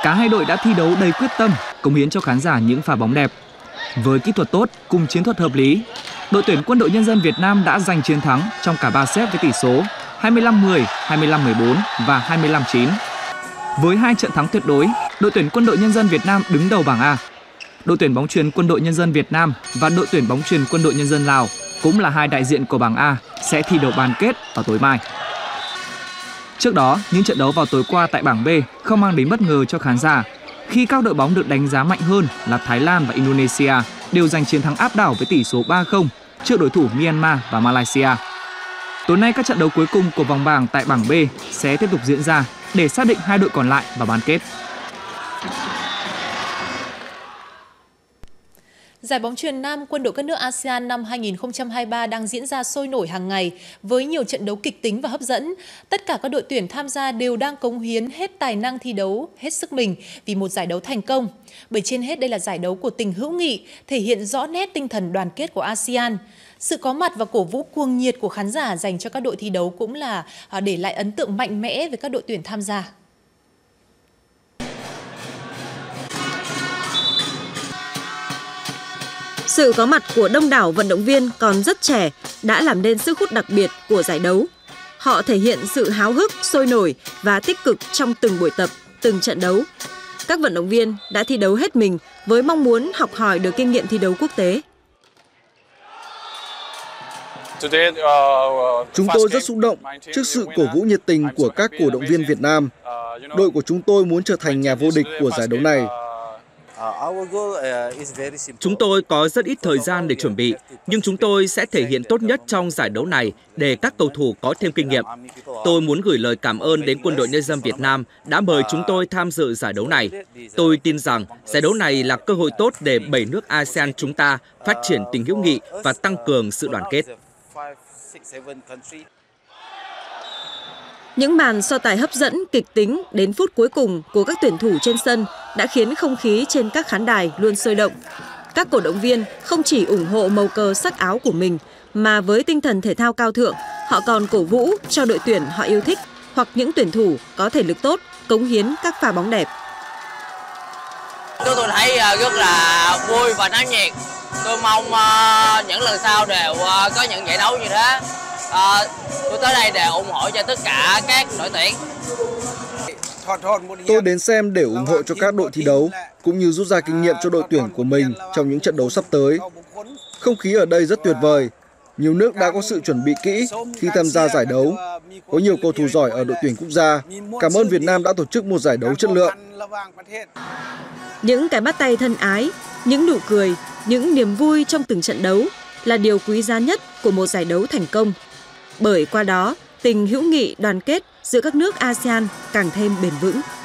Cả hai đội đã thi đấu đầy quyết tâm, cống hiến cho khán giả những pha bóng đẹp. Với kỹ thuật tốt cùng chiến thuật hợp lý, đội tuyển Quân đội Nhân dân Việt Nam đã giành chiến thắng trong cả 3 set với tỷ số 25-10, 25-14 và 25-9. Với 2 trận thắng tuyệt đối, đội tuyển Quân đội Nhân dân Việt Nam đứng đầu bảng A. Đội tuyển bóng chuyền Quân đội Nhân dân Việt Nam và đội tuyển bóng chuyền Quân đội Nhân dân Lào cũng là hai đại diện của bảng A sẽ thi đấu bán kết vào tối mai. Trước đó, những trận đấu vào tối qua tại bảng B không mang đến bất ngờ cho khán giả khi các đội bóng được đánh giá mạnh hơn là Thái Lan và Indonesia đều giành chiến thắng áp đảo với tỷ số 3-0 trước đối thủ Myanmar và Malaysia. Tối nay các trận đấu cuối cùng của vòng bảng tại bảng B sẽ tiếp tục diễn ra để xác định hai đội còn lại vào bán kết. Giải bóng chuyền nam quân đội các nước ASEAN năm 2023 đang diễn ra sôi nổi hàng ngày với nhiều trận đấu kịch tính và hấp dẫn. Tất cả các đội tuyển tham gia đều đang cống hiến hết tài năng thi đấu, hết sức mình vì một giải đấu thành công. Bởi trên hết đây là giải đấu của tình hữu nghị, thể hiện rõ nét tinh thần đoàn kết của ASEAN. Sự có mặt và cổ vũ cuồng nhiệt của khán giả dành cho các đội thi đấu cũng là để lại ấn tượng mạnh mẽ với các đội tuyển tham gia. Sự có mặt của đông đảo vận động viên còn rất trẻ đã làm nên sức hút đặc biệt của giải đấu. Họ thể hiện sự háo hức, sôi nổi và tích cực trong từng buổi tập, từng trận đấu. Các vận động viên đã thi đấu hết mình với mong muốn học hỏi được kinh nghiệm thi đấu quốc tế. Chúng tôi rất xúc động trước sự cổ vũ nhiệt tình của các cổ động viên Việt Nam. Đội của chúng tôi muốn trở thành nhà vô địch của giải đấu này. Chúng tôi có rất ít thời gian để chuẩn bị, nhưng chúng tôi sẽ thể hiện tốt nhất trong giải đấu này để các cầu thủ có thêm kinh nghiệm. Tôi muốn gửi lời cảm ơn đến Quân đội Nhân dân Việt Nam đã mời chúng tôi tham dự giải đấu này. Tôi tin rằng giải đấu này là cơ hội tốt để 7 nước ASEAN chúng ta phát triển tình hữu nghị và tăng cường sự đoàn kết. Những màn so tài hấp dẫn, kịch tính đến phút cuối cùng của các tuyển thủ trên sân đã khiến không khí trên các khán đài luôn sôi động. Các cổ động viên không chỉ ủng hộ màu cờ sắc áo của mình, mà với tinh thần thể thao cao thượng, họ còn cổ vũ cho đội tuyển họ yêu thích hoặc những tuyển thủ có thể lực tốt, cống hiến các pha bóng đẹp. Tôi thấy rất là vui và náo nhiệt. Tôi mong những lần sau đều có những giải đấu như thế. Tôi tới đây để ủng hộ cho tất cả các đội tuyển. Tôi đến xem để ủng hộ cho các đội thi đấu, cũng như rút ra kinh nghiệm cho đội tuyển của mình trong những trận đấu sắp tới. Không khí ở đây rất tuyệt vời. Nhiều nước đã có sự chuẩn bị kỹ khi tham gia giải đấu. Có nhiều cầu thủ giỏi ở đội tuyển quốc gia. Cảm ơn Việt Nam đã tổ chức một giải đấu chất lượng. Những cái bắt tay thân ái, những nụ cười, những niềm vui trong từng trận đấu là điều quý giá nhất của một giải đấu thành công. Bởi qua đó, tình hữu nghị đoàn kết giữa các nước ASEAN càng thêm bền vững.